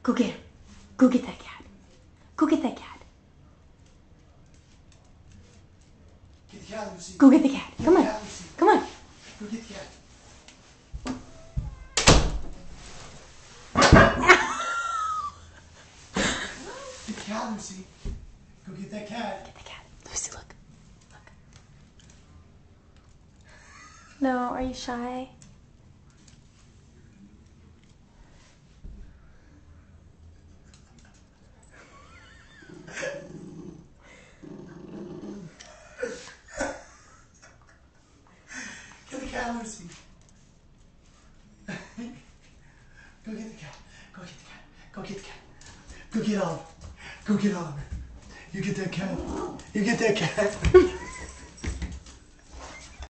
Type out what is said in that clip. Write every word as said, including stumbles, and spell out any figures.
Go get him. Go get that cat. Go get that cat. Get the cat, Lucy. Go get the cat. Get Come the on. cat, Lucy. Come on. Go get the cat. Get the cat, Lucy. Go get that cat. Get the cat. Lucy, look. Look. No, are you shy? Get the cat, Lucy. Go get the cat. Go get the cat. Go get the cat. Go get on. Go get on. You get that cat. You get that cat.